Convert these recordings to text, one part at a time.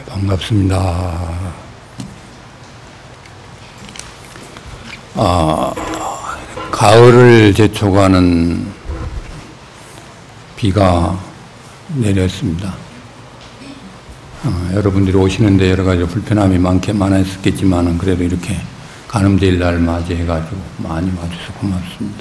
반갑습니다. 가을을 재촉하는 비가 내렸습니다. 여러분들이 오시는데 여러 가지 불편함이 많았겠지만 그래도 이렇게 가늠제일 날 맞이해가지고 많이 와주셔서 고맙습니다.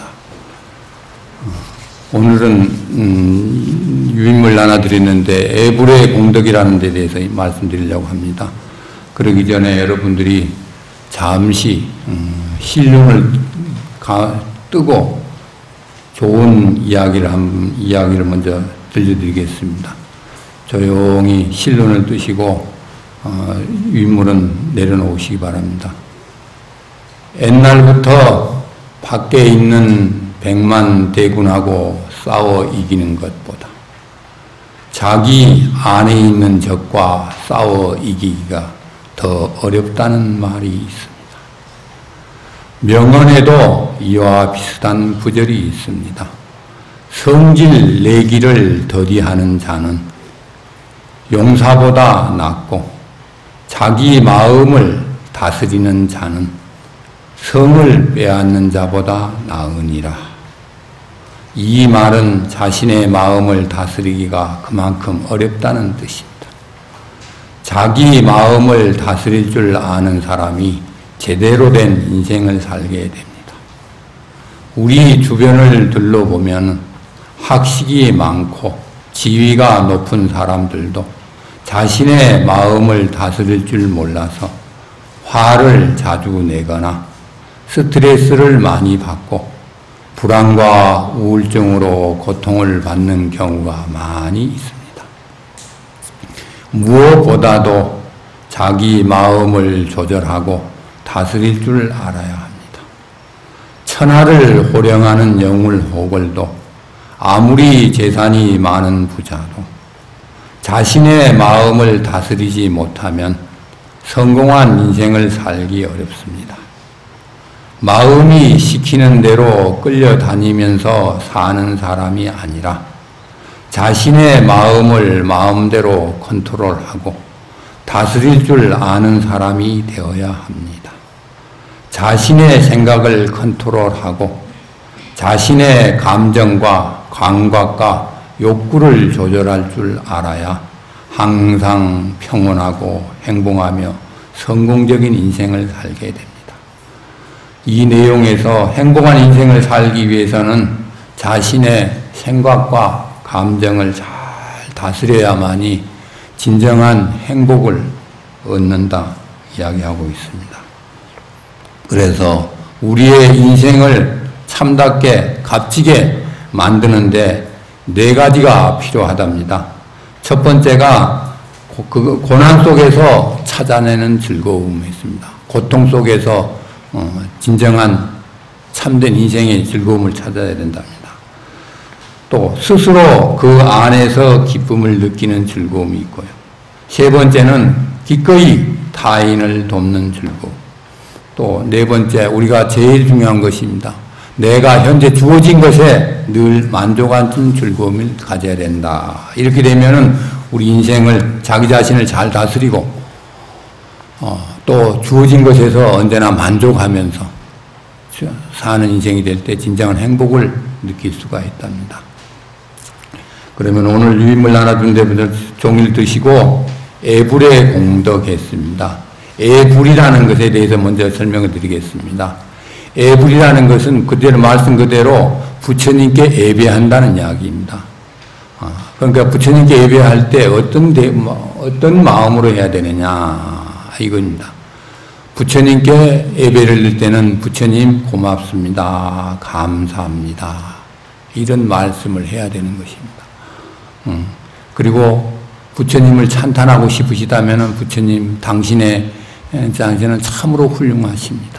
오늘은 유인물 나눠드리는데 애불의 공덕이라는 데 대해서 말씀드리려고 합니다. 그러기 전에 여러분들이 잠시 신륜을 뜨고 좋은 이야기를 먼저 들려드리겠습니다. 조용히 신륜을 뜨시고 유인물은 내려놓으시기 바랍니다. 옛날부터 밖에 있는 백만 대군하고 싸워 이기는 것보다 자기 안에 있는 적과 싸워 이기기가 더 어렵다는 말이 있습니다. 명언에도 이와 비슷한 구절이 있습니다. 성질 내기를 더디하는 자는 용사보다 낫고 자기 마음을 다스리는 자는 성을 빼앗는 자보다 나으니라. 이 말은 자신의 마음을 다스리기가 그만큼 어렵다는 뜻입니다. 자기 마음을 다스릴 줄 아는 사람이 제대로 된 인생을 살게 됩니다. 우리 주변을 둘러보면 학식이 많고 지위가 높은 사람들도 자신의 마음을 다스릴 줄 몰라서 화를 자주 내거나 스트레스를 많이 받고 불안과 우울증으로 고통을 받는 경우가 많이 있습니다. 무엇보다도 자기 마음을 조절하고 다스릴 줄 알아야 합니다. 천하를 호령하는 영울호걸도 아무리 재산이 많은 부자도 자신의 마음을 다스리지 못하면 성공한 인생을 살기 어렵습니다. 마음이 시키는 대로 끌려다니면서 사는 사람이 아니라 자신의 마음을 마음대로 컨트롤하고 다스릴 줄 아는 사람이 되어야 합니다. 자신의 생각을 컨트롤하고 자신의 감정과 감각과 욕구를 조절할 줄 알아야 항상 평온하고 행복하며 성공적인 인생을 살게 됩니다. 이 내용에서 행복한 인생을 살기 위해서는 자신의 생각과 감정을 잘 다스려야만이 진정한 행복을 얻는다 이야기하고 있습니다. 그래서 우리의 인생을 참답게 값지게 만드는데 4가지가 필요하답니다. 첫 번째가 고난 속에서 찾아내는 즐거움이었습니다. 고통 속에서 진정한 참된 인생의 즐거움을 찾아야 된답니다. 또 스스로 그 안에서 기쁨을 느끼는 즐거움이 있고요. 세 번째는 기꺼이 타인을 돕는 즐거움. 또 4번째, 우리가 제일 중요한 것입니다. 내가 현재 주어진 것에 늘 만족한 즐거움을 가져야 된다. 이렇게 되면은 우리 인생을 자기 자신을 잘 다스리고 또 주어진 것에서 언제나 만족하면서 사는 인생이 될 때 진정한 행복을 느낄 수가 있답니다. 그러면 오늘 유인물 나눠준 데부터 종이를 드시고 애불의 공덕했습니다. 애불이라는 것에 대해서 먼저 설명을 드리겠습니다. 애불이라는 것은 그대로 말씀 그대로 부처님께 예배한다는 이야기입니다. 그러니까 부처님께 예배할 때 어떤 마음으로 해야 되느냐 이겁니다. 부처님께 예배를 드릴 때는 부처님 고맙습니다. 감사합니다. 이런 말씀을 해야 되는 것입니다. 그리고 부처님을 찬탄하고 싶으시다면 부처님 당신은 참으로 훌륭하십니다.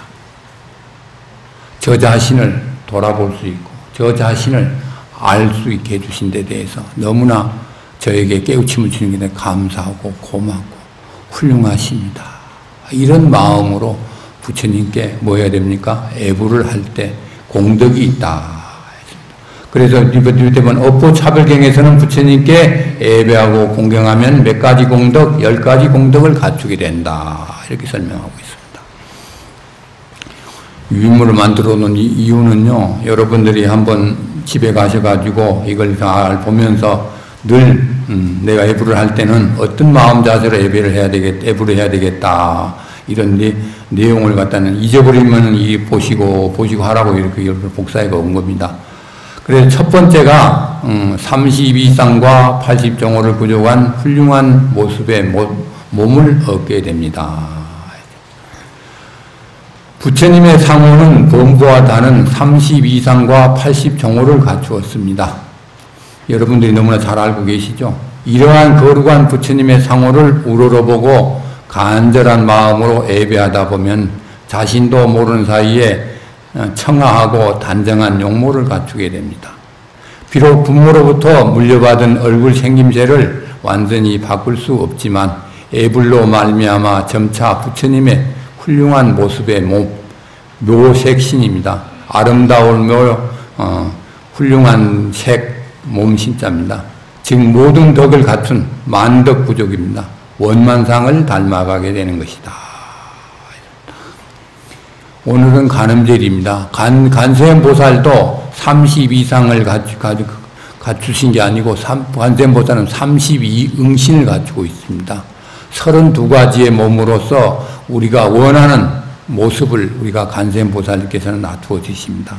저 자신을 돌아볼 수 있고 저 자신을 알 수 있게 해주신 데 대해서 너무나 저에게 깨우침을 주는 게 감사하고 고맙고 훌륭하십니다. 이런 마음으로 부처님께 뭐 해야 됩니까? 애부를 할 때 공덕이 있다. 그래서 이때면 업보차별경에서는 부처님께 예배하고 공경하면 몇 가지 공덕, 10가지 공덕을 갖추게 된다. 이렇게 설명하고 있습니다. 유인물을 만들어 놓은 이유는요, 여러분들이 한번 집에 가셔가지고 이걸 잘 보면서 늘 내가 예불을 할 때는 어떤 마음 자세로 예배를 예불을 해야 되겠다. 이런 내용을 갖다는 잊어버리면 보시고 하라고 이렇게 복사해 온 겁니다. 그래서 첫 번째가 32상과 80정호를 구족한 훌륭한 모습의 몸을 얻게 됩니다. 부처님의 상호는 범부와 다는 32상과 80정호를 갖추었습니다. 여러분들이 너무나 잘 알고 계시죠? 이러한 거룩한 부처님의 상호를 우러러보고 간절한 마음으로 예배하다 보면 자신도 모르는 사이에 청아하고 단정한 용모를 갖추게 됩니다. 비록 부모로부터 물려받은 얼굴 생김새를 완전히 바꿀 수 없지만 예불로 말미암아 점차 부처님의 훌륭한 모습의 묘색신입니다. 아름다운 훌륭한 색 몸신자입니다. 즉 모든 덕을 갖춘 만덕부족입니다. 원만상을 닮아가게 되는 것이다. 오늘은 간음절입니다. 관세음보살도 32상을 갖추신 게 아니고 관세음보살은 32응신을 갖추고 있습니다. 32가지의 몸으로서 우리가 원하는 모습을 우리가 관세음보살께서는 놔두어 주십니다.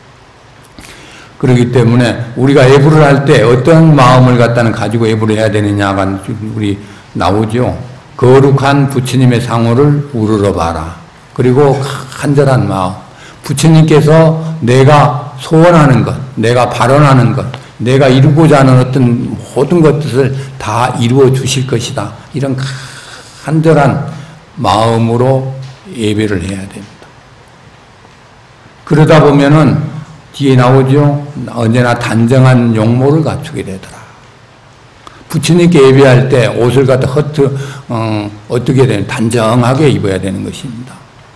그렇기 때문에 우리가 예불을 할 때 어떤 마음을 갖다는 가지고 예불을 해야 되느냐가 우리 나오죠. 거룩한 부처님의 상호를 우러러봐라. 그리고 간절한 마음. 부처님께서 내가 소원하는 것, 내가 발언하는 것, 내가 이루고자 하는 어떤 모든 것들을 다 이루어 주실 것이다. 이런 간절한 마음으로 예배를 해야 됩니다. 그러다 보면은 뒤에 나오죠. 언제나 단정한 용모를 갖추게 되더라. 부처님께 예배할 때 옷을 갖다 어떻게 되는 단정하게 입어야 되는 것입니다.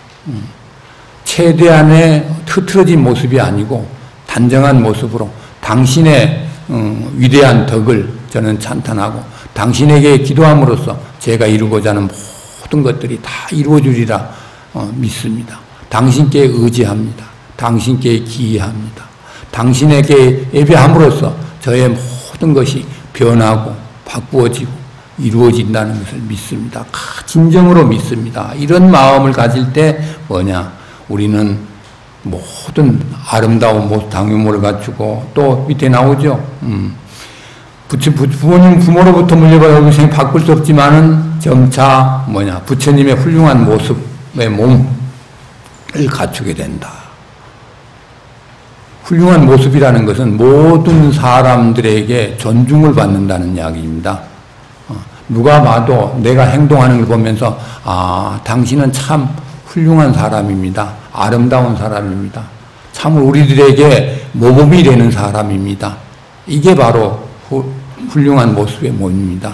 최대한의 흐트러진 모습이 아니고 단정한 모습으로 당신의 위대한 덕을 저는 찬탄하고 당신에게 기도함으로써 제가 이루고자 하는 모든 것들이 다 이루어주리라 믿습니다. 당신께 의지합니다. 당신께 기이합니다. 당신에게 예배함으로써 저의 모든 것이 변하고 바꾸어지고 이루어진다는 것을 믿습니다. 진정으로 믿습니다. 이런 마음을 가질 때 우리는 모든 아름다운 당유모를 갖추고 또 밑에 나오죠. 부모로부터 물려받은 얼굴생 바꿀 수 없지만은 점차 부처님의 훌륭한 모습의 몸을 갖추게 된다. 훌륭한 모습이라는 것은 모든 사람들에게 존중을 받는다는 이야기입니다. 누가 봐도 내가 행동하는 걸 보면서 당신은 참 훌륭한 사람입니다. 아름다운 사람입니다. 참 우리들에게 모범이 되는 사람입니다. 이게 바로 훌륭한 모습의 몸입니다.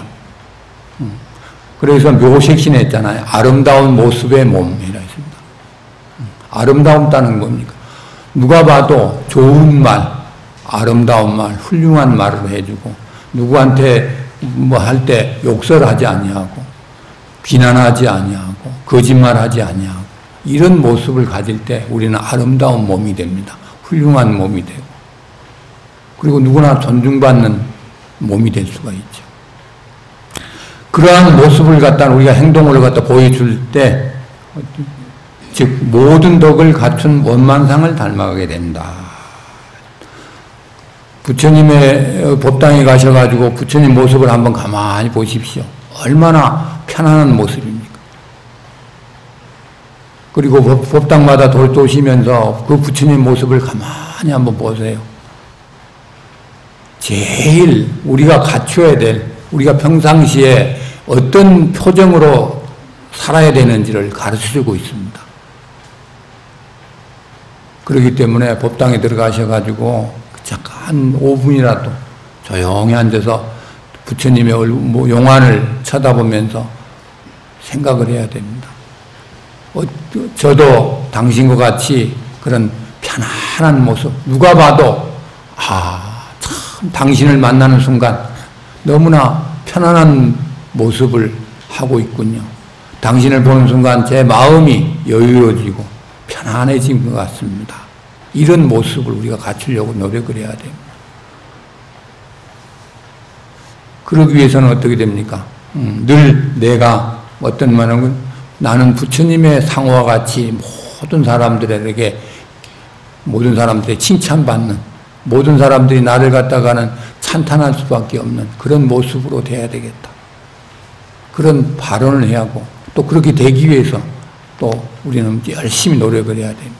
그래서 묘색신 했잖아요. 아름다운 모습의 몸이라 했습니다. 아름다움다는 뭡니까? 누가 봐도 좋은 말, 아름다운 말, 훌륭한 말을 해주고 누구한테 할 때 욕설하지 아니하고 비난하지 아니하고 거짓말하지 아니하고 이런 모습을 가질 때 우리는 아름다운 몸이 됩니다. 훌륭한 몸이 되고 그리고 누구나 존중받는 몸이 될 수가 있죠. 그러한 모습을 갖다 우리가 행동을 갖다 보여줄 때 즉 모든 덕을 갖춘 원만상을 닮아가게 된다. 부처님의 법당에 가셔가지고 부처님 모습을 한번 가만히 보십시오. 얼마나 편안한 모습입니까? 그리고 법당마다 도시면서 그 부처님 모습을 가만히 한번 보세요. 제일 우리가 갖춰야 될, 우리가 평상시에 어떤 표정으로 살아야 되는지를 가르쳐주고 있습니다. 그렇기 때문에 법당에 들어가셔가지고 잠깐 5분이라도 조용히 앉아서 부처님의 용안을 쳐다보면서 생각을 해야 됩니다. 저도 당신과 같이 그런 편안한 모습, 누가 봐도 참 당신을 만나는 순간 너무나 편안한 모습을 하고 있군요. 당신을 보는 순간 제 마음이 여유로워지고 편안해진 것 같습니다. 이런 모습을 우리가 갖추려고 노력을 해야 됩니다. 그러기 위해서는 어떻게 됩니까? 늘 내가 어떤 말은 나는 부처님의 상호와 같이 모든 사람들에게 칭찬받는, 모든 사람들이 나를 갖다가는 찬탄할 수밖에 없는 그런 모습으로 돼야 되겠다. 그런 발언을 해야 하고, 또 그렇게 되기 위해서 또 우리는 열심히 노력을 해야 됩니다.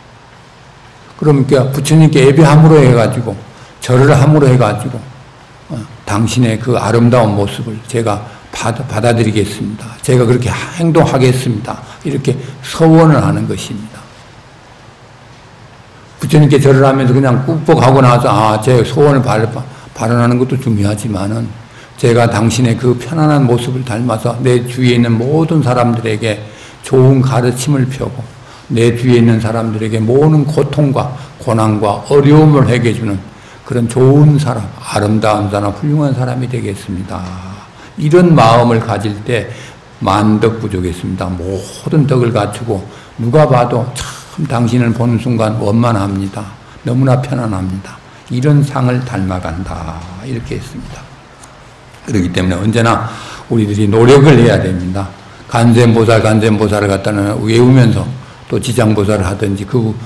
그러니까 부처님께 예배함으로 해가지고, 절을 함으로 해가지고, 당신의 그 아름다운 모습을 제가 받아들이겠습니다. 제가 그렇게 행동하겠습니다. 이렇게 서원을 하는 것입니다. 부처님께 절을 하면서 그냥 꾹꾹 하고 나서 제 소원을 발언하는 것도 중요하지만은 제가 당신의 그 편안한 모습을 닮아서 내 주위에 있는 모든 사람들에게 좋은 가르침을 펴고 내 주위에 있는 사람들에게 모든 고통과 고난과 어려움을 해결해주는 그런 좋은 사람, 아름다운 사람, 훌륭한 사람이 되겠습니다. 이런 마음을 가질 때 만덕 부족했습니다. 모든 덕을 갖추고 누가 봐도 참 당신을 보는 순간 원만합니다. 너무나 편안합니다. 이런 상을 닮아간다. 이렇게 했습니다. 그렇기 때문에 언제나 우리들이 노력을 해야 됩니다. 간센보살을 갖다는 외우면서 또 지장보살을 하든지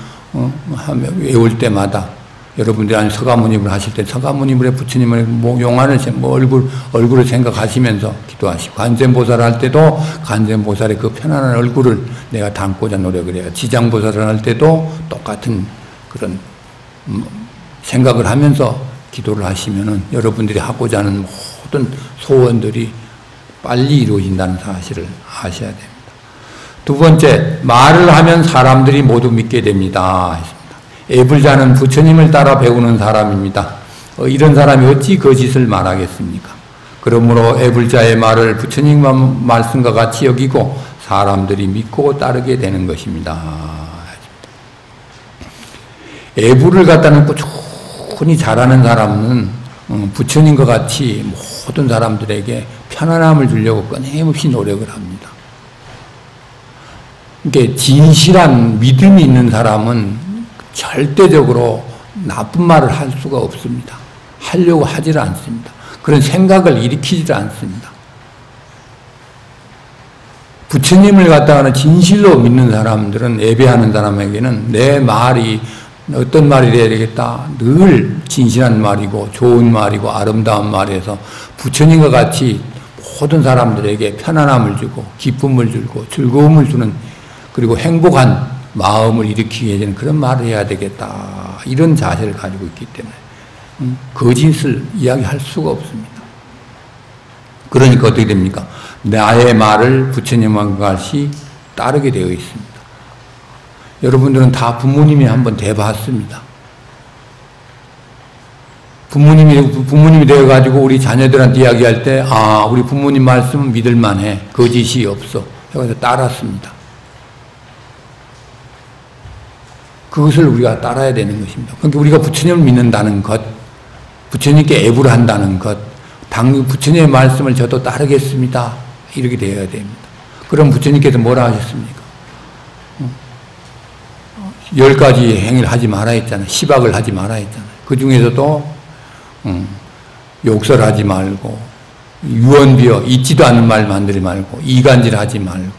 외울 때마다 여러분들이 아니 서가모니를 하실 때 서가모니의 부처님을 용안을 얼굴을 생각하시면서 기도하시고, 간센보살을 할 때도 간센보살의 그 편안한 얼굴을 내가 담고자 노력을 해요. 지장보살을 할 때도 똑같은 그런 생각을 하면서 기도를 하시면은 여러분들이 하고자 하는 모든 소원들이 빨리 이루어진다는 사실을 아셔야 됩니다. 두 번째, 말을 하면 사람들이 모두 믿게 됩니다. 애불자는 부처님을 따라 배우는 사람입니다. 이런 사람이 어찌 거짓을 말하겠습니까? 그러므로 애불자의 말을 부처님 말씀과 같이 여기고 사람들이 믿고 따르게 되는 것입니다. 애불을 갖다는 꾸준히 잘하는 사람은 부처님과 같이 모든 사람들에게 편안함을 주려고 끊임없이 노력을 합니다. 그러니까 진실한 믿음이 있는 사람은 절대적으로 나쁜 말을 할 수가 없습니다. 하려고 하지를 않습니다. 그런 생각을 일으키지를 않습니다. 부처님을 갖다가는 진실로 믿는 사람들은, 예배하는 사람에게는 내 말이 어떤 말이 돼야 되겠다. 늘 진실한 말이고 좋은 말이고 아름다운 말에서 부처님과 같이 모든 사람들에게 편안함을 주고 기쁨을 주고 즐거움을 주는, 그리고 행복한 마음을 일으키기 위해서는 그런 말을 해야 되겠다. 이런 자세를 가지고 있기 때문에 거짓을 이야기할 수가 없습니다. 그러니까 어떻게 됩니까? 나의 말을 부처님과 같이 따르게 되어 있습니다. 여러분들은 다 부모님이 한번 돼봤습니다. 부모님이 되어가지고 우리 자녀들한테 이야기할 때, 우리 부모님 말씀은 믿을만해. 거짓이 없어. 해서 따랐습니다. 그것을 우리가 따라야 되는 것입니다. 그러니까 우리가 부처님을 믿는다는 것, 부처님께 애부를 한다는 것, 부처님의 말씀을 저도 따르겠습니다. 이렇게 되어야 됩니다. 그럼 부처님께서 뭐라 하셨습니까? 10가지 행위를 하지 마라 했잖아요. 시박을 하지 마라 했잖아요. 그 중에서도 욕설하지 말고, 유언비어, 있지도 않은 말 만들지 말고, 이간질하지 말고,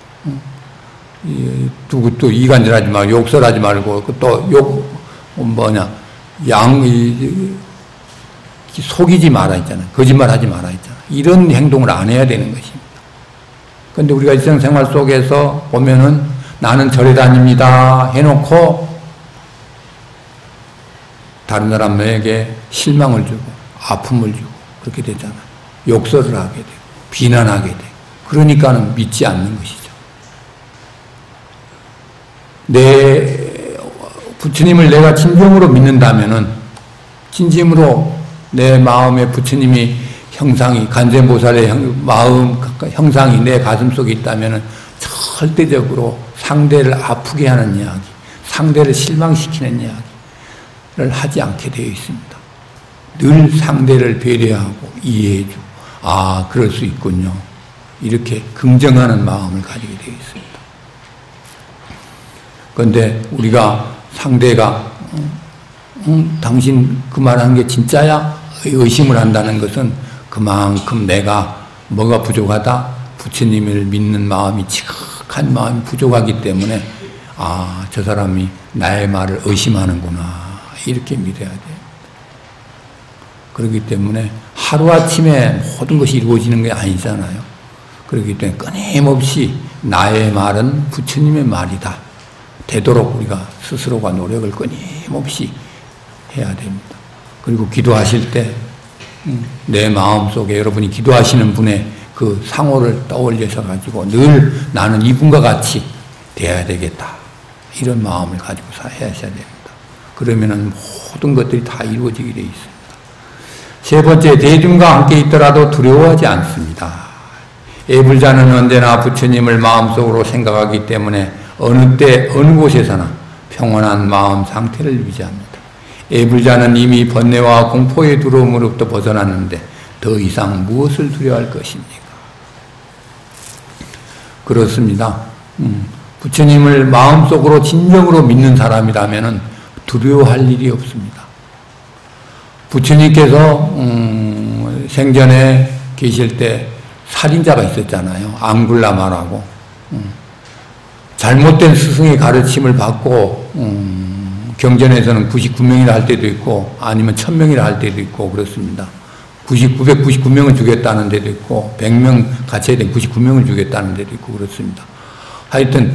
또 이간질하지 말고, 욕설하지 말고, 또 속이지 마라 했잖아요. 거짓말하지 마라 했잖아요. 이런 행동을 안 해야 되는 것입니다. 그런데 우리가 일상생활 속에서 보면은 나는 절에 다닙니다 해놓고 다른 사람에게 실망을 주고 아픔을 주고 그렇게 되잖아요. 욕설을 하게 되고 비난하게 되고, 그러니까는 믿지 않는 것이죠. 부처님을 내가 진정으로 믿는다면은, 진심으로 내 마음에 부처님이 형상이, 간센보살의 마음 형상이 내 가슴 속에 있다면은 절대적으로 상대를 아프게 하는 이야기, 상대를 실망시키는 이야기, 하지 않게 되어 있습니다. 늘 상대를 배려하고 이해해주고, 아, 그럴 수 있군요. 이렇게 긍정하는 마음을 가지게 되어 있습니다. 그런데 우리가 상대가 당신 그 말하는 게 진짜야? 의심을 한다는 것은 그만큼 내가 뭐가 부족하다? 부처님을 믿는 마음이 지극한 마음이 부족하기 때문에 아, 저 사람이 나의 말을 의심하는구나 이렇게 믿어야 돼요. 그렇기 때문에 하루아침에 모든 것이 이루어지는 게 아니잖아요. 그렇기 때문에 끊임없이 나의 말은 부처님의 말이다. 되도록 우리가 스스로가 노력을 끊임없이 해야 됩니다. 그리고 기도하실 때 내 마음속에 여러분이 기도하시는 분의 그 상호를 떠올려서 가지고 늘 나는 이분과 같이 돼야 되겠다. 이런 마음을 가지고 하셔야 됩니다. 그러면은 모든 것들이 다 이루어지게 되어 있습니다. 세 번째, 대중과 함께 있더라도 두려워하지 않습니다. 애불자는 언제나 부처님을 마음속으로 생각하기 때문에 어느 때 어느 곳에서나 평온한 마음 상태를 유지합니다. 애불자는 이미 번뇌와 공포의 두려움으로부터 벗어났는데 더 이상 무엇을 두려워할 것입니까? 그렇습니다. 부처님을 마음속으로 진정으로 믿는 사람이라면 두려워할 일이 없습니다. 부처님께서 생전에 계실 때 살인자가 있었잖아요. 앙굴라마라고. 잘못된 스승의 가르침을 받고 경전에서는 99명이라 할 때도 있고 아니면 1000명이라 할 때도 있고 그렇습니다. 999명을 주겠다는 데도 있고 100명 갇혀야 된 99명을 주겠다는 데도 있고 그렇습니다. 하여튼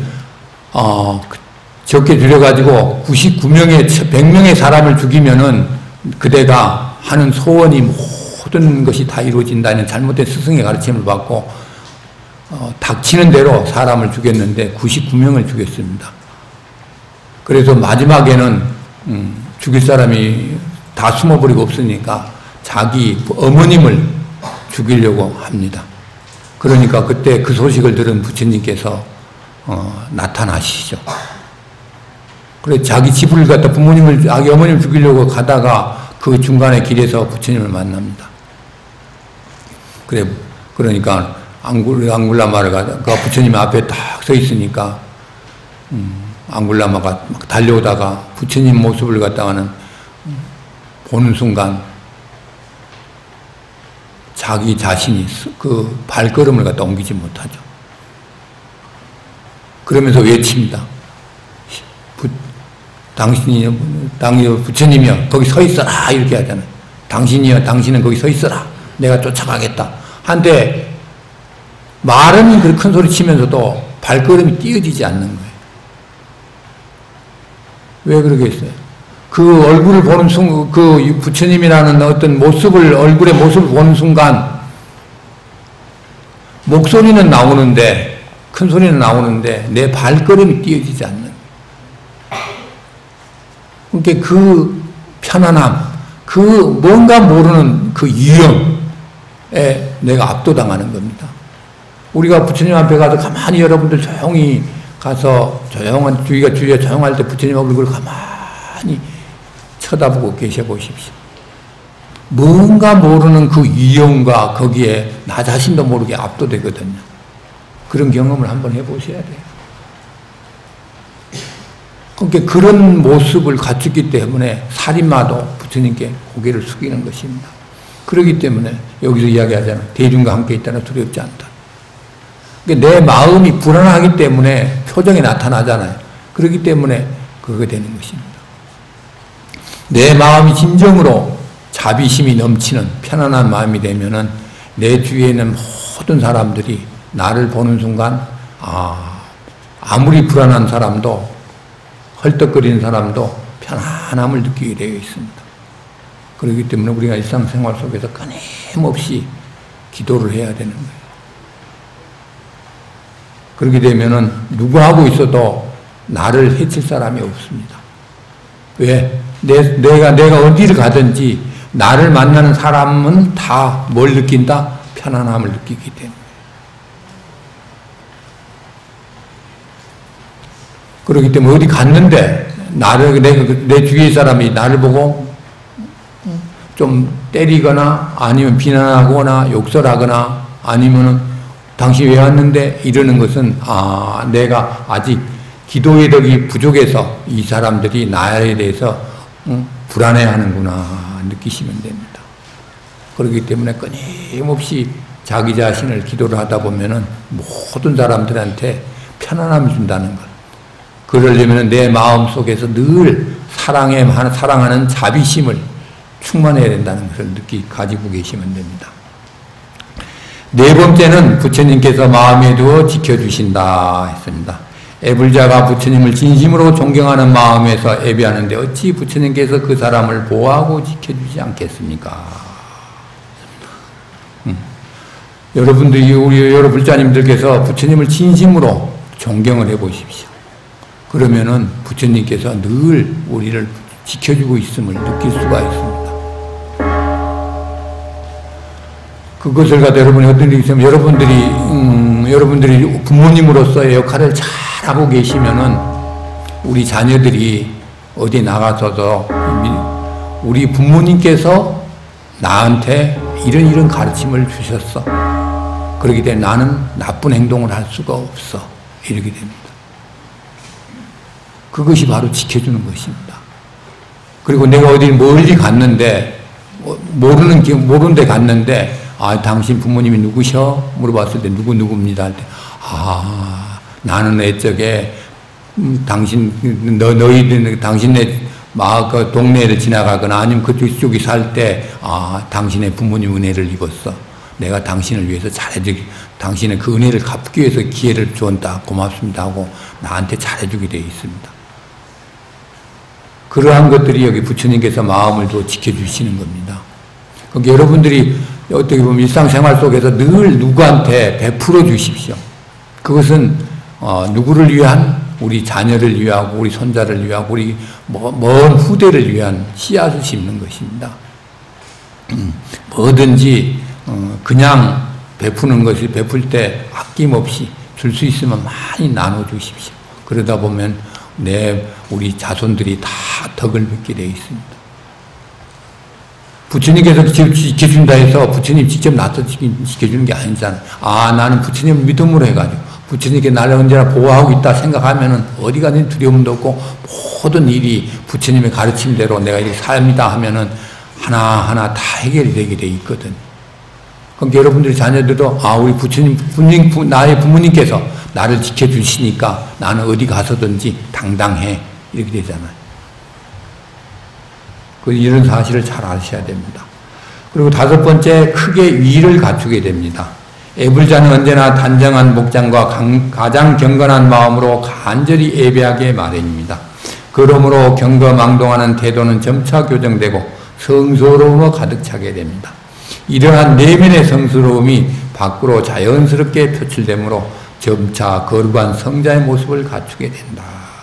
적게 줄여가지고 99명의 100명의 사람을 죽이면은 그대가 하는 소원이 모든 것이 다 이루어진다는 잘못된 스승의 가르침을 받고 닥치는 대로 사람을 죽였는데 99명을 죽였습니다. 그래서 마지막에는 죽일 사람이 다 숨어버리고 없으니까 자기 어머님을 죽이려고 합니다. 그러니까 그때 그 소식을 들은 부처님께서 나타나시죠. 그래서 자기 집을 갖다 자기 어머님을 죽이려고 가다가 그 중간의 길에서 부처님을 만납니다. 그러니까 앙굴라마를 가다가 부처님 앞에 딱 서 있으니까 앙굴라마가 막 달려오다가 부처님 모습을 갖다가는 보는 순간 자기 자신이 그 발걸음을 갖다 옮기지 못하죠. 그러면서 외칩니다. 부처님이여 거기 서 있어라 이렇게 하잖아요. 당신이여 당신은 거기 서 있어라 내가 쫓아가겠다. 한데 말은 그 큰 소리 치면서도 발걸음이 띄어지지 않는 거예요. 왜 그러겠어요? 그 얼굴을 보는 순간, 그 부처님이라는 어떤 얼굴의 모습을 보는 순간, 목소리는 나오는데, 큰 소리는 나오는데, 내 발걸음이 띄어지지 않는 거예요. 그러니까 그 편안함, 그 뭔가 모르는 그 유형에 내가 압도당하는 겁니다. 우리가 부처님 앞에 가서 가만히 여러분들 조용히 가서 주위가 조용할 때 부처님 얼굴을 가만히 쳐다보고 계셔 보십시오. 뭔가 모르는 그 유형과 거기에 나 자신도 모르게 압도되거든요. 그런 경험을 한번 해보셔야 돼요. 그러니까 그런 모습을 갖추기 때문에 살인마도 부처님께 고개를 숙이는 것입니다. 그렇기 때문에 여기서 이야기하잖아요. 대중과 함께 있다는 두렵지 않다. 그러니까 내 마음이 불안하기 때문에 표정이 나타나잖아요. 그렇기 때문에 그렇게 되는 것입니다. 내 마음이 진정으로 자비심이 넘치는 편안한 마음이 되면은 내 주위에 있는 모든 사람들이 나를 보는 순간 아무리 불안한 사람도 헐떡거리는 사람도 편안함을 느끼게 되어 있습니다. 그렇기 때문에 우리가 일상생활 속에서 끊임없이 기도를 해야 되는 거예요. 그렇게 되면은 누구하고 있어도 나를 해칠 사람이 없습니다. 왜? 내가 어디를 가든지 나를 만나는 사람은 다 뭘 느낀다? 편안함을 느끼기 때문에. 그렇기 때문에 어디 갔는데 내 주위의 사람이 나를 보고 좀 때리거나 아니면 비난하거나 욕설하거나 아니면은 당신 왜 왔는데 이러는 것은 내가 아직 기도의 덕이 부족해서 이 사람들이 나에 대해서 불안해하는구나 느끼시면 됩니다. 그렇기 때문에 끊임없이 자기 자신을 기도를 하다 보면은 모든 사람들한테 편안함을 준다는 것. 그러려면 내 마음 속에서 늘 사랑하는 자비심을 충만해야 된다는 것을 가지고 계시면 됩니다. 네 번째는 부처님께서 마음에 두어 지켜주신다 했습니다. 애불자가 부처님을 진심으로 존경하는 마음에서 애비하는데 어찌 부처님께서 그 사람을 보호하고 지켜주지 않겠습니까? 여러분들이 여러 불자님들께서 부처님을 진심으로 존경을 해보십시오. 그러면은 부처님께서 늘 우리를 지켜주고 있음을 느낄 수가 있습니다. 그것을 갖다 여러분이 어떤 일이 있으면 여러분들이 부모님으로서의 역할을 잘하고 계시면은 우리 자녀들이 어디 나가서도 우리 부모님께서 나한테 이런 가르침을 주셨어. 그렇기 때문에 나는 나쁜 행동을 할 수가 없어. 이렇게 됩니다. 그것이 바로 지켜주는 것입니다. 그리고 내가 어디 멀리 갔는데 모르는 데 갔는데 당신 부모님이 누구셔? 물어봤을 때 누구입니다 할 때 나는 애적에 당신네 그 동네를 지나가거나 아니면 그쪽에 살 때 당신의 부모님 은혜를 입었어. 내가 당신을 위해서 당신의 그 은혜를 갚기 위해서 기회를 주었다. 고맙습니다 하고 나한테 잘해주게 되어 있습니다. 그러한 것들이 여기 부처님께서 마음을 또 지켜주시는 겁니다. 그러니까 여러분들이 어떻게 보면 일상생활 속에서 늘 누구한테 베풀어 주십시오. 그것은 누구를 위한? 우리 자녀를 위하고 우리 손자를 위하고 우리 먼 후대를 위한 씨앗을 심는 것입니다. 뭐든지 그냥 베푸는 것이 베풀 때 아낌없이 줄 수 있으면 많이 나눠주십시오. 그러다 보면 우리 자손들이 다 덕을 받게 되어 있습니다. 부처님께서 지켜준다 해서 부처님 직접 나서 지켜주는 게 아니잖아요. 나는 부처님 믿음으로 해가지고 부처님께 나를 언제나 보호하고 있다 생각하면은 어디 가든 두려움도 없고 모든 일이 부처님의 가르침대로 내가 이렇게 삽니다 하면은 하나하나 다 해결이 되게 돼 있거든. 그러니까 여러분들의 자녀들도 우리 나의 부모님께서 나를 지켜주시니까 나는 어디 가서든지 당당해 이렇게 되잖아요. 이런 사실을 잘 아셔야 됩니다. 그리고 다섯 번째, 크게 위를 갖추게 됩니다. 애불자는 언제나 단정한 목장과 가장 경건한 마음으로 간절히 예배하게 마련입니다. 그러므로 경거망동하는 태도는 점차 교정되고 성스러움으로 가득 차게 됩니다. 이러한 내면의 성스러움이 밖으로 자연스럽게 표출되므로 점차 거룩한 성자의 모습을 갖추게 된다.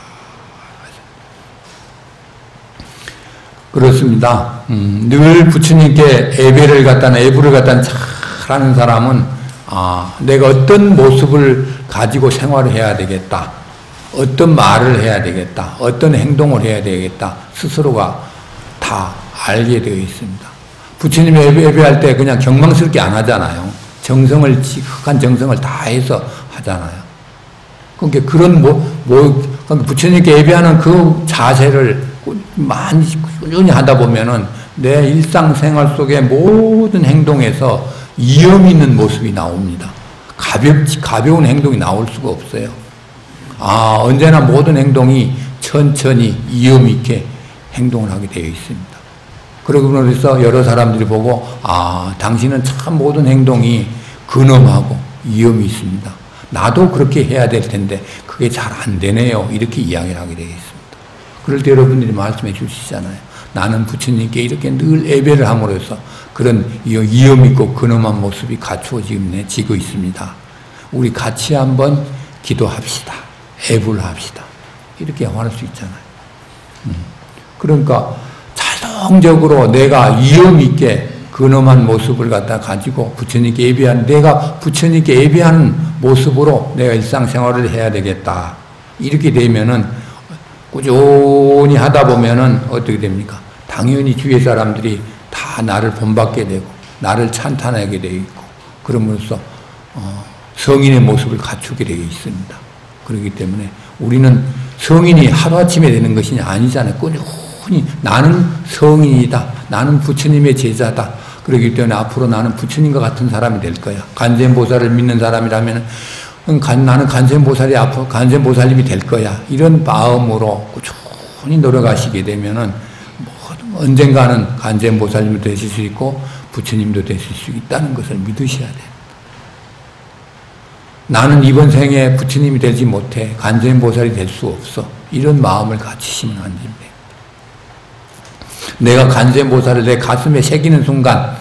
그렇습니다. 늘 부처님께 애부를 갖다는 잘하는 사람은 내가 어떤 모습을 가지고 생활을 해야 되겠다. 어떤 말을 해야 되겠다. 어떤 행동을 해야 되겠다. 스스로가 다 알게 되어 있습니다. 부처님 예배할 때 그냥 경망스럽게 안 하잖아요. 지극한 정성을 다해서 하잖아요. 그러니까 그러니까 부처님께 예배하는 그 자세를 많이 꾸준히 하다 보면은 내 일상생활 속의 모든 행동에서 위험 있는 모습이 나옵니다. 가벼운 행동이 나올 수가 없어요. 언제나 모든 행동이 천천히 위험 있게 행동을 하게 되어 있습니다. 그러고 그래서 여러 사람들이 보고 당신은 참 모든 행동이 근엄하고 위험이 있습니다. 나도 그렇게 해야 될 텐데 그게 잘 안 되네요. 이렇게 이야기를 하게 되겠습니다. 그럴 때 여러분들이 말씀해 주시잖아요. 나는 부처님께 이렇게 늘 예배를 함으로써 그런 위험 있고 근엄한 모습이 갖추어지고 있습니다. 우리 같이 한번 기도합시다. 애불합시다. 이렇게 말할 수 있잖아요. 그러니까 자동적으로 내가 위험 있게 근엄한 모습을 가지고 부처님께 내가 부처님께 예배하는 모습으로 내가 일상생활을 해야 되겠다. 이렇게 되면은 꾸준히 하다 보면은 어떻게 됩니까? 당연히 주위의 사람들이 다 나를 본받게 되고 나를 찬탄하게 되어 있고 그럼으로써 성인의 모습을 갖추게 되어 있습니다. 그렇기 때문에 우리는 성인이 하루아침에 되는 것이 아니잖아요. 꾸준히 나는 성인이다. 나는 부처님의 제자다. 그렇기 때문에 앞으로 나는 부처님과 같은 사람이 될 거야. 관세음보살을 믿는 사람이라면 나는 관세음보살님이 될 거야. 이런 마음으로 꾸준히 노력하시게 되면은 언젠가는 관세음보살님도 되실 수 있고 부처님도 되실 수 있다는 것을 믿으셔야 돼요. 나는 이번 생에 부처님이 되지 못해 관세음보살이 될 수 없어. 이런 마음을 가지시면 안 됩니다. 내가 관세음보살을 내 가슴에 새기는 순간,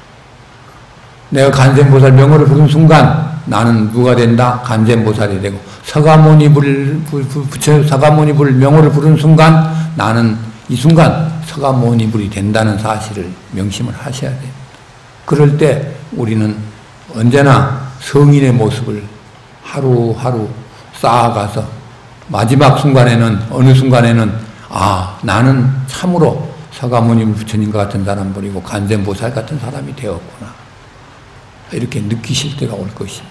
내가 관세음보살 명호를 부르는 순간 나는 누가 된다? 관세음보살이 되고 서가모니불 명호를 부르는 순간 나는 이 순간 서가모니불이 된다는 사실을 명심을 하셔야 돼요. 그럴 때 우리는 언제나 성인의 모습을 하루하루 쌓아가서 마지막 순간에는 어느 순간에는 나는 참으로 서가모니 부처님과 같은 사람 버리고 관세음보살 같은 사람이 되었구나 이렇게 느끼실 때가 올 것입니다.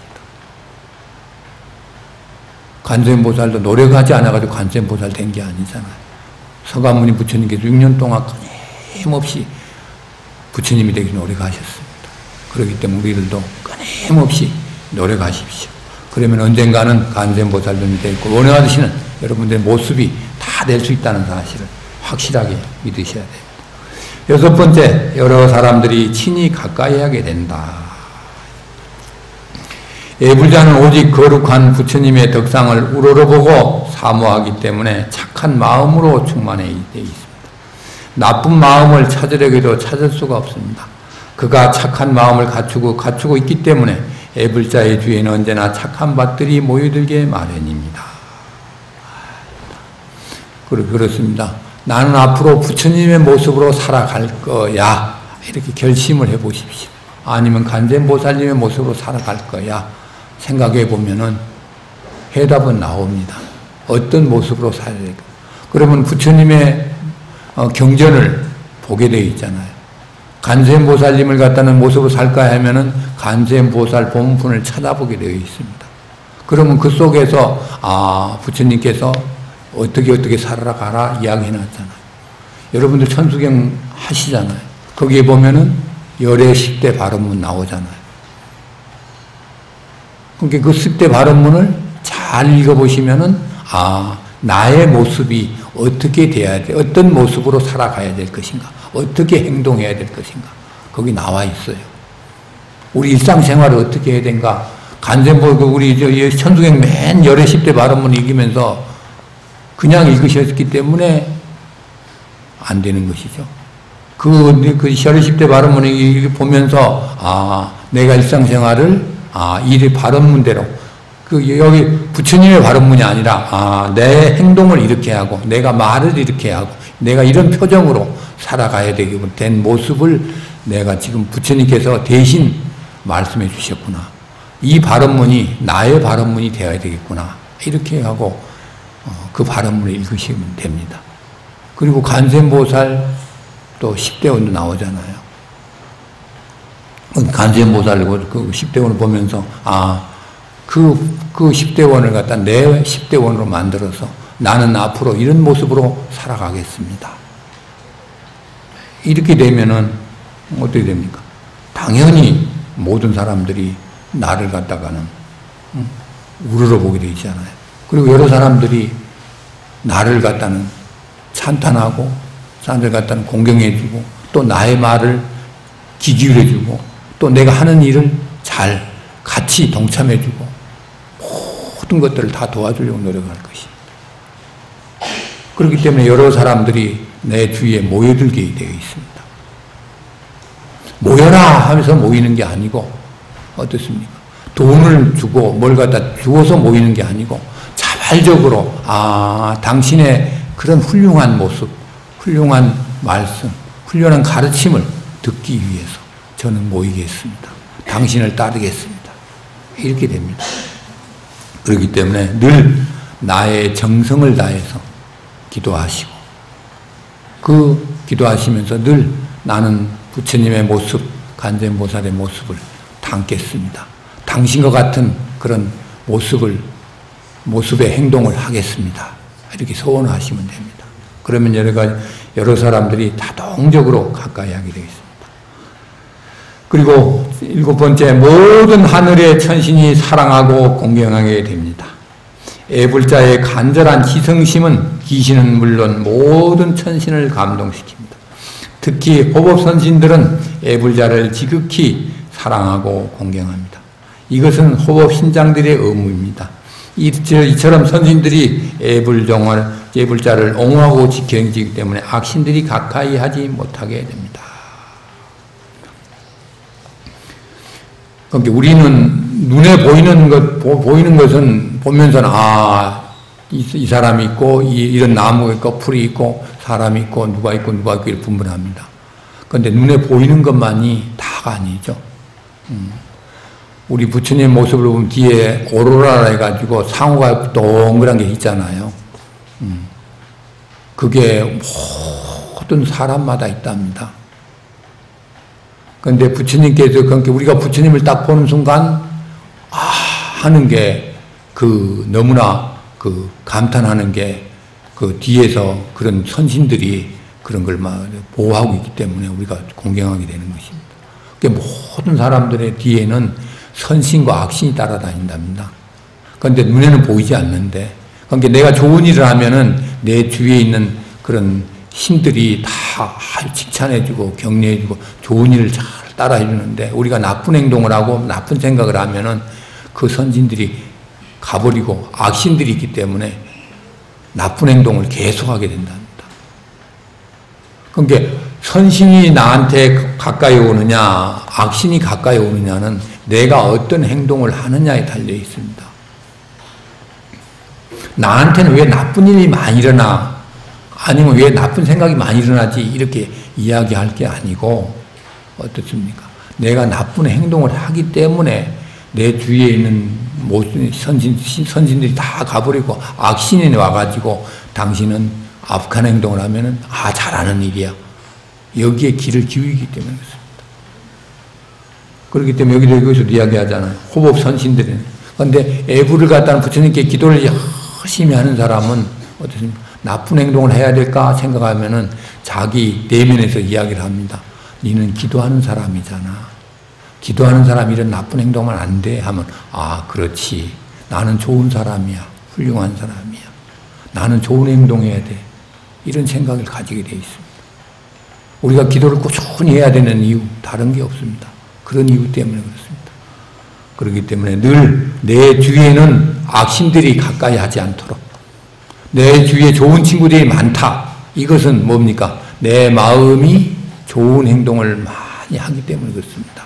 관세음보살도 노력하지 않아가지고 관세음보살 된 게 아니잖아요. 서가모니 부처님께서 6년 동안 끊임없이 부처님이 되기 노력하셨습니다. 그렇기 때문에 우리들도 끊임없이 노력하십시오. 그러면 언젠가는 관세음보살님이 되고 원하시는 여러분들의 모습이 다 될 수 있다는 사실을 확실하게 믿으셔야 돼요. 여섯 번째, 여러 사람들이 친히 가까이 하게 된다. 애불자는 오직 거룩한 부처님의 덕상을 우러러보고 사모하기 때문에 착한 마음으로 충만해 있습니다. 나쁜 마음을 찾으려고도 찾을 수가 없습니다. 그가 착한 마음을 갖추고 있기 때문에 애불자의 주위에는 언제나 착한 밭들이 모여들게 마련입니다. 그렇습니다. 나는 앞으로 부처님의 모습으로 살아갈 거야. 이렇게 결심을 해보십시오. 아니면 관세음보살님의 모습으로 살아갈 거야. 생각해 보면은 해답은 나옵니다. 어떤 모습으로 살아야 될까? 그러면 부처님의 경전을 보게 되어 있잖아요. 관세음보살님을 갖다는 모습으로 살까 하면은 관세음보살 본분을 찾아보게 되어 있습니다. 그러면 그 속에서 부처님께서 어떻게 살아가라 이야기해 놨잖아요. 여러분들 천수경 하시잖아요. 거기에 보면은 열애 10대 발언문 나오잖아요. 그러니까 그 10대 발언문을 잘 읽어보시면은 나의 모습이 어떻게 돼야 돼? 어떤 모습으로 살아가야 될 것인가? 어떻게 행동해야 될 것인가? 거기 나와 있어요. 우리 일상생활을 어떻게 해야 되는가? 우리 천수경 맨 열애 10대 발언문 읽으면서 그냥 읽으셨기 때문에 안 되는 것이죠. 그 열애 10대 발언문을 보면서 내가 일상생활을 이 발언문대로 여기 부처님의 발언문이 아니라 내 행동을 이렇게 하고 내가 말을 이렇게 하고 내가 이런 표정으로 살아가야 된 모습을 내가 지금 부처님께서 대신 말씀해 주셨구나. 이 발언문이 나의 발언문이 되어야 되겠구나. 이렇게 하고 그 발언문을 읽으시면 됩니다. 그리고 관세음보살 또 10대원도 나오잖아요. 관세음보살 그 10대원을 보면서 그 10대원을 갖다 내 10대원으로 만들어서 나는 앞으로 이런 모습으로 살아가겠습니다. 이렇게 되면은 어떻게 됩니까? 당연히 모든 사람들이 나를 갖다가는 우러러보게 되어 있잖아요. 그리고 여러 사람들이 나를 갖다는 찬탄하고 사람들 갖다는 공경해주고 또 나의 말을 귀 기울여주고 또 내가 하는 일을 잘 같이 동참해주고 모든 것들을 다 도와주려고 노력할 것입니다. 그렇기 때문에 여러 사람들이 내 주위에 모여들게 되어 있습니다. 모여라 하면서 모이는 게 아니고 어떻습니까? 돈을 주고 뭘 갖다 주어서 모이는 게 아니고 자발적으로 당신의 그런 훌륭한 모습, 훌륭한 말씀, 훌륭한 가르침을 듣기 위해서 저는 모이겠습니다. 당신을 따르겠습니다. 이렇게 됩니다. 그렇기 때문에 늘 나의 정성을 다해서 기도하시고 그 기도하시면서 늘 나는 부처님의 모습, 관세음보살의 모습을 담겠습니다. 당신과 같은 그런 모습의 행동을 하겠습니다. 이렇게 소원하시면 됩니다. 그러면 여러 사람들이 다동적으로 가까이 하게 되겠습니다. 그리고 7번째, 모든 하늘의 천신이 사랑하고 공경하게 됩니다. 애불자의 간절한 희성심은 귀신은 물론 모든 천신을 감동시킵니다. 특히 호법선신들은 애불자를 지극히 사랑하고 공경합니다. 이것은 호법신장들의 의무입니다. 이처럼 선신들이 애불자를 옹호하고 지켜지기 때문에 악신들이 가까이 하지 못하게 됩니다. 그러니까 우리는 눈에 보이는 것은 보면서는 이 사람이 있고 이런 나무에 풀이 있고 사람이 있고 누가 있고 이렇게 분분합니다. 그런데 눈에 보이는 것만이 다가 아니죠. 우리 부처님 모습을 보면 뒤에 오로라라 해가지고 상호가 동그란 게 있잖아요. 그게 모든 사람마다 있답니다. 그런데 부처님께서 그러니까 우리가 부처님을 딱 보는 순간 하는 게 너무나 감탄하는 게 뒤에서 그런 선신들이 그런 걸 보호하고 있기 때문에 우리가 공경하게 되는 것입니다. 그러니까 모든 사람들의 뒤에는 선신과 악신이 따라다닌답니다. 그런데 눈에는 보이지 않는데, 그러니까 내가 좋은 일을 하면은 내 주위에 있는 그런 신들이 다 칭찬해주고 격려해주고 좋은 일을 잘 따라해주는데, 우리가 나쁜 행동을 하고 나쁜 생각을 하면은 그 선신들이 가버리고 악신들이 있기 때문에 나쁜 행동을 계속하게 된답니다. 그러니까 선신이 나한테 가까이 오느냐 악신이 가까이 오느냐는 내가 어떤 행동을 하느냐에 달려 있습니다. 나한테는 왜 나쁜 일이 많이 일어나, 아니면 왜 나쁜 생각이 많이 일어나지, 이렇게 이야기할 게 아니고 어떻습니까? 내가 나쁜 행동을 하기 때문에 내 주위에 있는 모든 선신들이 다 가버리고 악신이 와가지고 당신은 악한 행동을 하면은 잘하는 일이야, 여기에 귀를 기울이기 때문에 그렇습니다. 그렇기 때문에 여기서도 이야기하잖아요. 호법 선신들은. 그런데 애부를 갖다는 부처님께 기도를 열심히 하는 사람은 어떻습니까? 나쁜 행동을 해야 될까 생각하면은 자기 내면에서 이야기를 합니다. 너는 기도하는 사람이잖아. 기도하는 사람이 이런 나쁜 행동은 안 돼 하면 그렇지. 나는 좋은 사람이야. 훌륭한 사람이야. 나는 좋은 행동해야 돼. 이런 생각을 가지게 돼 있습니다. 우리가 기도를 꾸준히 해야 되는 이유 다른 게 없습니다. 그런 이유 때문에 그렇습니다. 그렇기 때문에 늘 내 주위에는 악신들이 가까이 하지 않도록, 내 주위에 좋은 친구들이 많다. 이것은 뭡니까? 내 마음이 좋은 행동을 많이 하기 때문에 그렇습니다.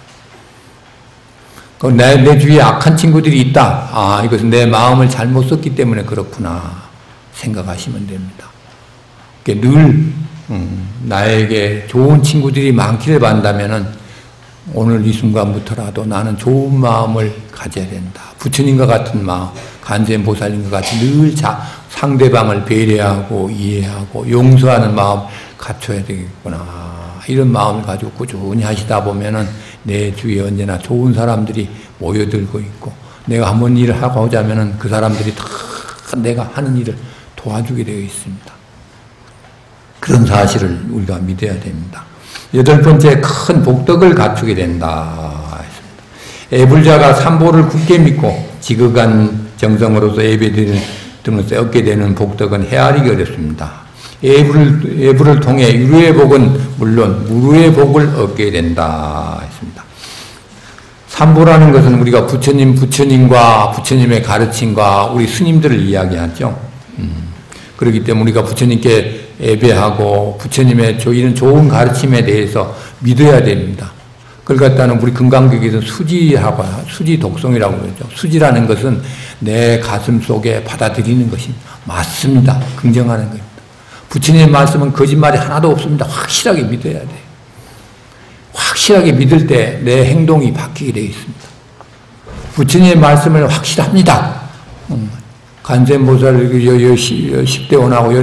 내 주위에 악한 친구들이 있다. 이것은 내 마음을 잘못 썼기 때문에 그렇구나 생각하시면 됩니다. 늘 나에게 좋은 친구들이 많기를 바란다면은 오늘 이 순간부터라도 나는 좋은 마음을 가져야 된다. 부처님과 같은 마음, 관세음보살님과 같이 늘 상대방을 배려하고 이해하고 용서하는 마음 갖춰야 되겠구나. 이런 마음을 가지고 꾸준히 하시다 보면은 내 주위에 언제나 좋은 사람들이 모여들고 있고, 내가 한번 일을 하고 오자면은 그 사람들이 다 내가 하는 일을 도와주게 되어 있습니다. 그런 사실을 우리가 믿어야 됩니다. 8번째, 큰 복덕을 갖추게 된다. 애불자가 삼보를 굳게 믿고 지극한 정성으로서 예배드리면서 얻게 되는 복덕은 헤아리기 어렵습니다. 애불을 통해 유루의 복은 물론 무루의 복을 얻게 된다 했습니다. 삼보라는 것은 우리가 부처님과 부처님의 가르침과 우리 스님들을 이야기하죠. 그렇기 때문에 우리가 부처님께 예배하고 부처님의 이런 좋은 가르침에 대해서 믿어야 됩니다. 그걸 갖다는 우리 금강경에서 수지 독송이라고 그러죠. 수지라는 것은 내 가슴 속에 받아들이는 것이 맞습니다. 긍정하는 겁니다. 부처님의 말씀은 거짓말이 하나도 없습니다. 확실하게 믿어야 돼. 확실하게 믿을 때 내 행동이 바뀌게 되어 있습니다. 부처님의 말씀을 확실합니다. 관세음보살 10대원하고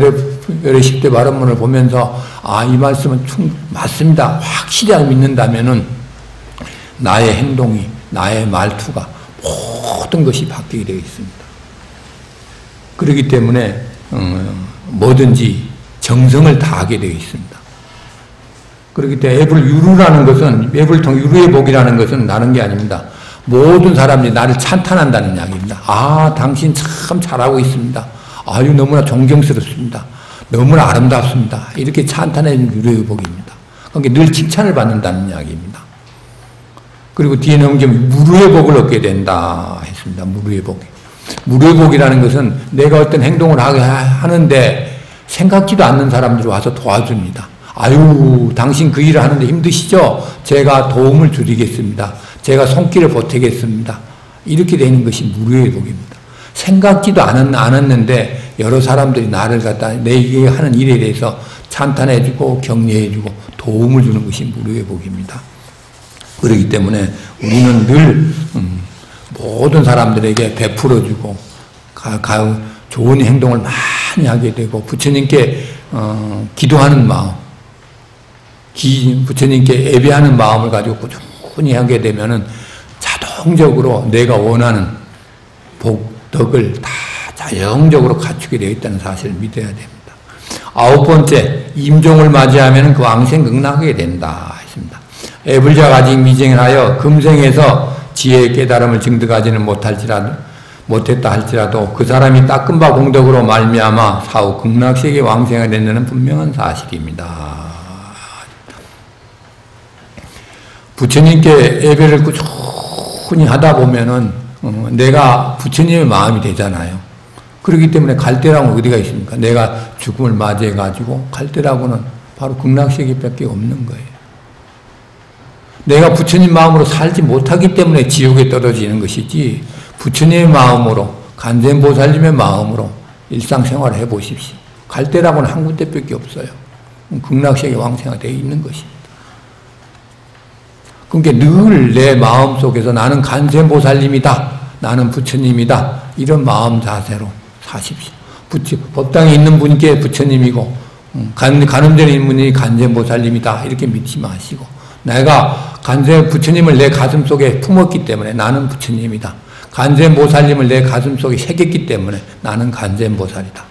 열의 10대 발언문을 보면서 이 말씀은 맞습니다. 확실히 믿는다면은 나의 행동이, 나의 말투가 모든 것이 바뀌게 되어 있습니다. 그렇기 때문에 뭐든지 정성을 다하게 되어 있습니다. 그렇기 때문에 애불유루라는 것은, 애불통 유루의 복이라는 것은 다른 게 아닙니다. 모든 사람들이 나를 찬탄한다는 이야기입니다. 당신 참 잘하고 있습니다. 아유, 너무나 존경스럽습니다. 너무나 아름답습니다. 이렇게 찬탄해주는 유루의 복입니다. 그러니까 늘 칭찬을 받는다는 이야기입니다. 그리고 뒤에 넘기면 무루의 복을 얻게 된다 했습니다. 무루의 복. 무루의 복이라는 것은 내가 어떤 행동을 하는데 생각지도 않는 사람들이 와서 도와줍니다. 아유, 당신 그 일을 하는데 힘드시죠? 제가 도움을 드리겠습니다. 제가 손길을 보태겠습니다. 이렇게 되는 것이 무료의 복입니다. 생각지도 않았는데 여러 사람들이 나를 갖다 내게 하는 일에 대해서 찬탄해주고 격려해주고 도움을 주는 것이 무료의 복입니다. 그렇기 때문에 우리는 늘 모든 사람들에게 베풀어주고 좋은 행동을 많이 하게 되고 부처님께 기도하는 마음, 부처님께 예배하는 마음을 가지고 꾸준히 하게 되면은 자동적으로 내가 원하는 덕을 다 자연적으로 갖추게 되어 있다는 사실을 믿어야 됩니다. 9번째, 임종을 맞이하면 그 왕생극락하게 된다 했습니다. 애불자가 아직 미쟁을 하여 금생에서 지혜의 깨달음을 증득하지는 못했다 할지라도 그 사람이 닦은 바 공덕으로 말미암아 사후 극락세계 왕생을 된다는 분명한 사실입니다. 부처님께 예배를 꾸준히 하다 보면은 내가 부처님의 마음이 되잖아요. 그렇기 때문에 갈 데라고는 어디가 있습니까? 내가 죽음을 맞이해가지고 갈 데라고는 바로 극락세계밖에 없는 거예요. 내가 부처님 마음으로 살지 못하기 때문에 지옥에 떨어지는 것이지 부처님의 마음으로, 간센보살님의 마음으로 일상생활을 해보십시오. 갈 데라고는 한 군데밖에 없어요. 극락세계 왕생화 되어 있는 것입니다. 그러니까 늘 내 마음속에서 나는 간센보살님이다, 나는 부처님이다, 이런 마음 자세로 사십시오. 법당에 있는 분께 부처님이고 간음전에 있는 분이 간센보살님이다 이렇게 믿지 마시고 내가 부처님을 내 가슴속에 품었기 때문에 나는 부처님이다. 간센보살님을 내 가슴속에 새겼기 때문에 나는 간센보살이다.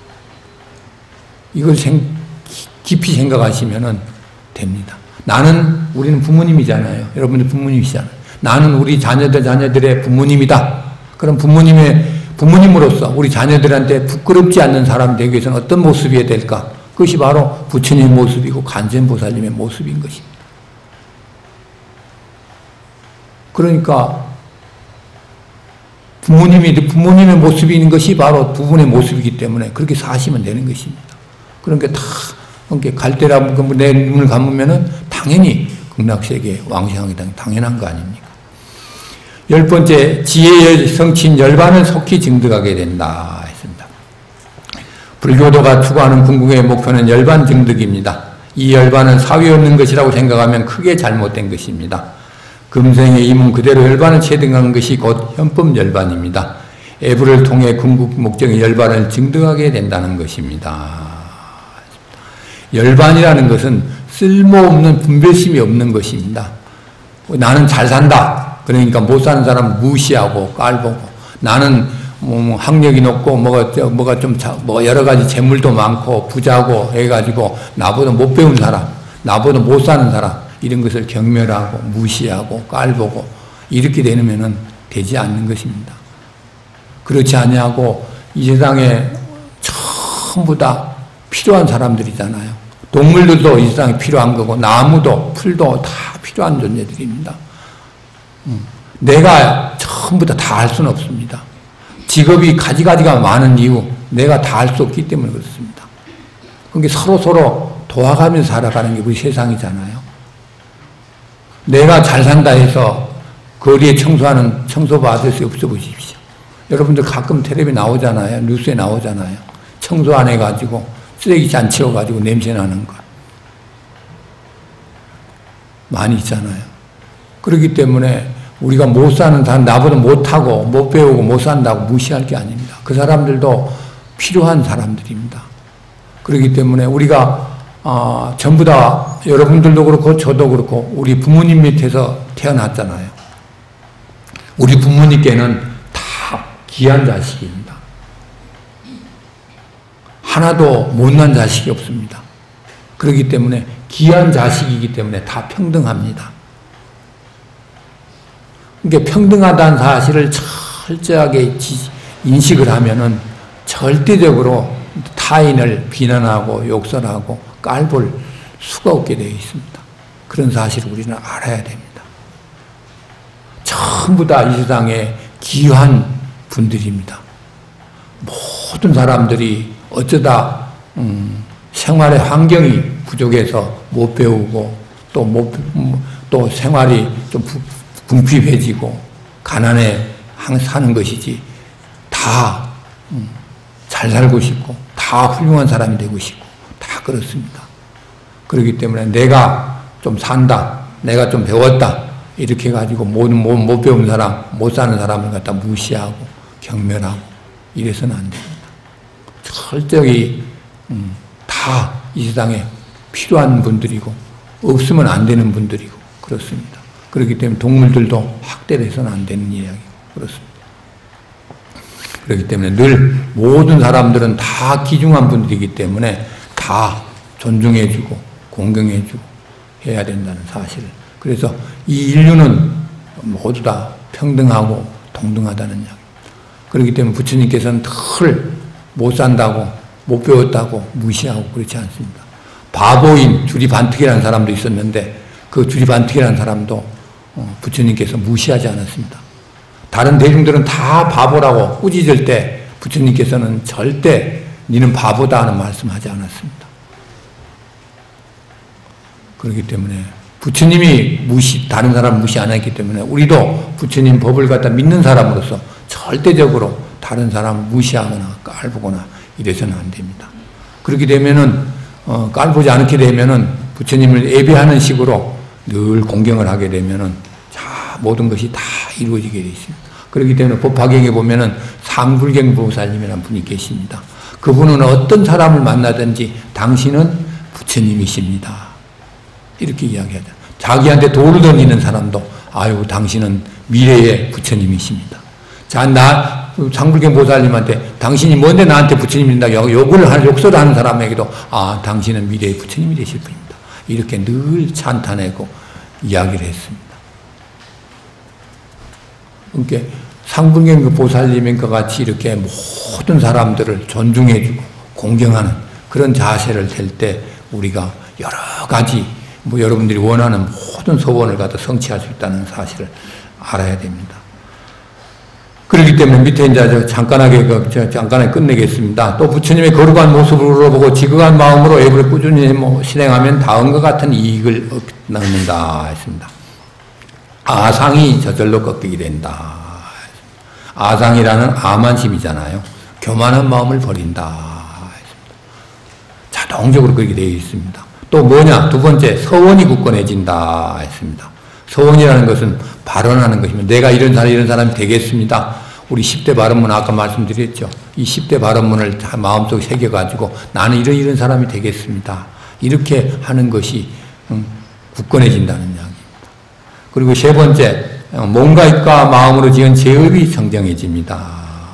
이걸 깊이 생각하시면 됩니다. 우리는 부모님이잖아요. 여러분들 부모님이시잖아요. 나는 우리 자녀들의 부모님이다. 그럼 부모님으로서 우리 자녀들한테 부끄럽지 않는 사람이 되기 위해서는 어떤 모습이어야 될까? 그것이 바로 부처님의 모습이고 간센보살님의 모습인 것입니다. 그러니까 부모님의 모습이 있는 것이 바로 부분의 모습이기 때문에 그렇게 사시면 되는 것입니다. 그러니까 갈 때라 내 눈을 감으면은 당연히 극락세계 왕생하게 당연한 거 아닙니까? 10번째, 지혜의 성취인 열반을 속히 증득하게 된다 했습니다. 불교도가 추구하는 궁극의 목표는 열반 증득입니다. 이 열반은 사위 없는 것이라고 생각하면 크게 잘못된 것입니다. 금생의 임은 그대로 열반을 체득하는 것이 곧 현법 열반입니다. 애부를 통해 궁극 목적의 열반을 증득하게 된다는 것입니다. 열반이라는 것은 쓸모없는 분별심이 없는 것입니다. 나는 잘 산다. 그러니까 못 사는 사람을 무시하고 깔보고 나는 학력이 높고 뭐가 좀 여러 가지 재물도 많고 부자고 해가지고 나보다 못 배운 사람, 나보다 못 사는 사람 이런 것을 경멸하고 무시하고 깔보고 이렇게 되면은 되지 않는 것입니다. 그렇지 아니하고 이 세상에 전부 다 필요한 사람들이잖아요. 동물들도 이 세상에 필요한 거고 나무도 풀도 다 필요한 존재들입니다. 내가 전부 다 할 수는 없습니다. 직업이 가지가지가 많은 이유 내가 다 할 수 없기 때문에 그렇습니다. 그러니까 서로 도와가면서 살아가는 게 우리 세상이잖아요. 내가 잘 산다 해서 거리에 청소하는 청소부 아저씨 없어 보십시오. 여러분들 가끔 텔레비에 나오잖아요. 뉴스에 나오잖아요. 청소 안 해가지고 쓰레기 안 치워가지고 냄새 나는 거 많이 있잖아요. 그렇기 때문에 우리가 못 사는 사람, 나보다 못하고 못 배우고 못 산다고 무시할 게 아닙니다. 그 사람들도 필요한 사람들입니다. 그렇기 때문에 우리가 전부 다 여러분들도 그렇고 저도 그렇고 우리 부모님 밑에서 태어났잖아요. 우리 부모님께는 다 귀한 자식입니다. 하나도 못난 자식이 없습니다. 그렇기 때문에 귀한 자식이기 때문에 다 평등합니다. 그러니까 평등하다는 사실을 철저하게 인식을 하면은 절대적으로 타인을 비난하고 욕설하고 깔볼 수가 없게 되어 있습니다. 그런 사실을 우리는 알아야 됩니다. 전부 다 이 세상에 귀한 분들입니다. 모든 사람들이 어쩌다 생활의 환경이 부족해서 못 배우고 또 생활이 좀 궁핍해지고 가난해 사는 것이지 다 잘 살고 싶고 다 훌륭한 사람이 되고 싶고 다 그렇습니다. 그렇기 때문에 내가 좀 산다, 내가 좀 배웠다 이렇게 해가지고 못 배운 사람, 못 사는 사람을 갖다 무시하고 경멸하고 이래서는 안 됩니다. 철저히 다 이 세상에 필요한 분들이고 없으면 안 되는 분들이고 그렇습니다. 그렇기 때문에 동물들도 학대를 해서는 안 되는 이야기고 그렇습니다. 그렇기 때문에 늘 모든 사람들은 다 귀중한 분들이기 때문에 다 존중해주고 공경해주고 해야 된다는 사실을. 그래서 이 인류는 모두 다 평등하고 동등하다는 이야기. 그렇기 때문에 부처님께서는 늘 못 산다고 못 배웠다고 무시하고 그렇지 않습니다. 바보인 주리반특이라는 사람도 있었는데 그 주리반특이라는 사람도 부처님께서 무시하지 않았습니다. 다른 대중들은 다 바보라고 꾸짖을 때 부처님께서는 절대 니는 바보다 하는 말씀하지 않았습니다. 그렇기 때문에 부처님이 다른 사람 무시 안 했기 때문에 우리도 부처님 법을 갖다 믿는 사람으로서 절대적으로 다른 사람 무시하거나 깔보거나 이래서는 안 됩니다. 그렇게 되면은 깔보지 않게 되면은 부처님을 예배하는 식으로 늘 공경을 하게 되면은 모든 것이 다 이루어지게 되어 있습니다. 그렇기 때문에 법화경에 보면은 상불경 보살님이라는 분이 계십니다. 그분은 어떤 사람을 만나든지 당신은 부처님이십니다. 이렇게 이야기하죠. 자기한테 돌을 던지는 사람도 아유 당신은 미래의 부처님이십니다. 자, 상불경 보살님한테 당신이 뭔데 나한테 부처님이다 욕설을 하는 사람에게도 당신은 미래의 부처님이 되실 분입니다. 이렇게 늘 찬탄하고 이야기를 했습니다. 그러니까 상불경 보살님과 같이 이렇게 모든 사람들을 존중해주고 공경하는 그런 자세를 될 때 우리가 여러 가지 여러분들이 원하는 모든 소원을 갖다 성취할 수 있다는 사실을 알아야 됩니다. 그렇기 때문에 밑에 이제 잠깐하게 끝내겠습니다. 또 부처님의 거룩한 모습을 우러보고 지극한 마음으로 예불을 꾸준히 실행하면 다음과 같은 이익을 얻는다 했습니다. 아상이 저절로 꺾이게 된다. 아상이라는 아만심이잖아요. 교만한 마음을 버린다. 자동적으로 그렇게 되어 있습니다. 또 뭐냐? 두 번째, 서원이 굳건해진다 했습니다. 서원이라는 것은 발언하는 것이면 내가 이런 사람이 되겠습니다. 우리 10대 발언문 아까 말씀드렸죠. 이 10대 발언문을 다 마음속에 새겨가지고 나는 이런 사람이 되겠습니다. 이렇게 하는 것이 굳건해진다는 이야기입니다. 그리고 세 번째, 몸과 입과 마음으로 지은 제업이 청정해집니다.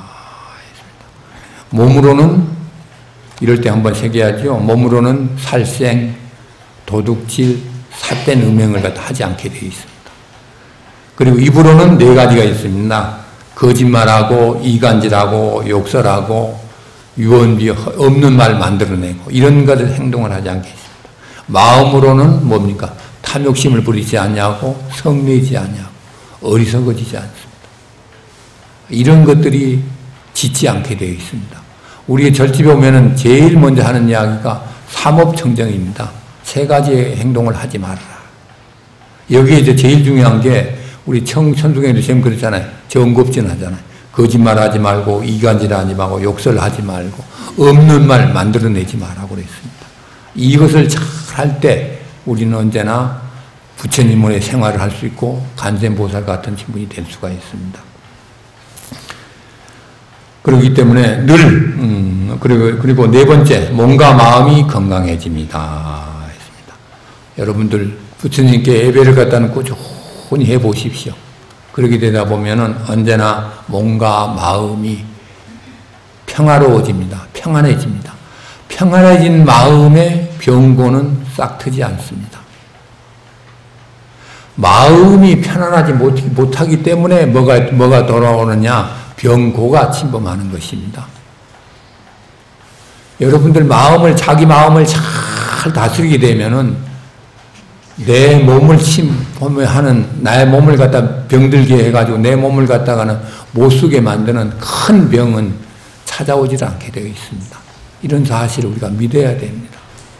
몸으로는 이럴 때 한번 새겨야죠. 몸으로는 살생, 도둑질, 삿된 음행을 갖다 하지 않게 되어 있습니다. 그리고 입으로는 네 가지가 있습니다. 거짓말하고 이간질하고 욕설하고 유언비 없는 말 만들어내고 이런 것을 행동을 하지 않게 있습니다. 마음으로는 뭡니까? 탐욕심을 부리지 않냐고 성내지 않냐고 어리석어지지 않습니다. 이런 것들이 짓지 않게 되어 있습니다. 우리의 절집에 오면은 제일 먼저 하는 이야기가 삼업청정입니다. 세 가지의 행동을 하지 말아라. 여기에 이제 제일 중요한 게 우리 천수경에도 지금 그렇잖아요. 정겁진 하잖아요. 거짓말 하지 말고 이간질 하지 말고 욕설 하지 말고 없는 말 만들어내지 말라고 그랬습니다. 이것을 잘 할 때 우리는 언제나 부처님의 생활을 할 수 있고 간센보살 같은 신분이 될 수가 있습니다. 그렇기 때문에 늘 그리고 네 번째, 몸과 마음이 건강해집니다. 했습니다. 여러분들 부처님께 예배를 갖다는 꾸준히 해보십시오. 그렇게 되다 보면은 언제나 몸과 마음이 평화로워집니다. 평안해집니다. 평안해진 마음의 병고는 싹 트지 않습니다. 마음이 편안하지 못하기 때문에 뭐가 돌아오느냐? 병고가 침범하는 것입니다. 여러분들 자기 마음을 잘 다스리게 되면은 내 몸을 침범하는, 나의 몸을 갖다 병들게 해가지고 내 몸을 갖다가는 못 쓰게 만드는 큰 병은 찾아오질 않게 되어 있습니다. 이런 사실을 우리가 믿어야 됩니다.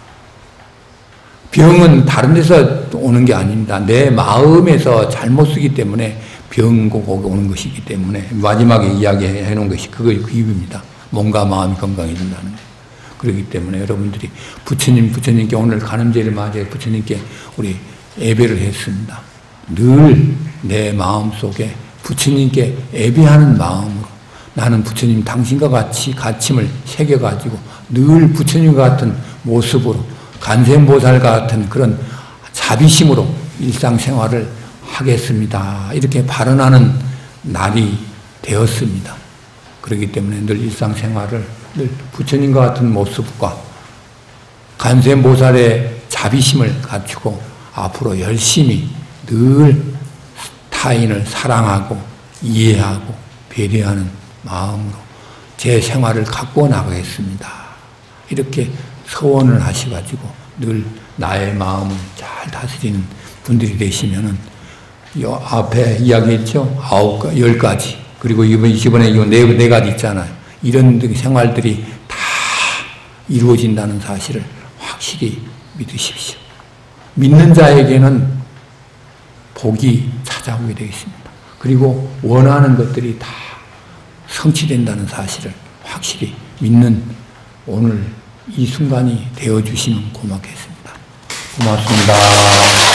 병은 다른 데서 오는 게 아닙니다. 내 마음에서 잘못 쓰기 때문에 병고가 오는 것이기 때문에 마지막에 이야기해 놓은 것이 그 이유입니다. 몸과 마음이 건강해진다는 것. 그렇기 때문에 여러분들이 부처님께 오늘 간음제를 맞이해 부처님께 우리 예배를 했습니다. 늘 내 마음 속에 부처님께 예배하는 마음으로 나는 부처님 당신과 같이 가침을 새겨가지고 늘 부처님과 같은 모습으로 관세음보살 같은 그런 자비심으로 일상생활을 하겠습니다. 이렇게 발언하는 날이 되었습니다. 그렇기 때문에 늘 일상생활을 늘 부처님과 같은 모습과 관세음보살의 자비심을 갖추고 앞으로 열심히 늘 타인을 사랑하고 이해하고 배려하는 마음으로 제 생활을 갖고 나가겠습니다. 이렇게 서원을 하셔가지고 늘 나의 마음을 잘 다스리는 분들이 되시면은 요 앞에 이야기했죠? 10가지. 그리고 이번에 이 네 가지 있잖아요. 이런 생활들이 다 이루어진다는 사실을 확실히 믿으십시오. 믿는 자에게는 복이 찾아오게 되겠습니다. 그리고 원하는 것들이 다 성취된다는 사실을 확실히 믿는 오늘 이 순간이 되어주시면 고맙겠습니다. 고맙습니다.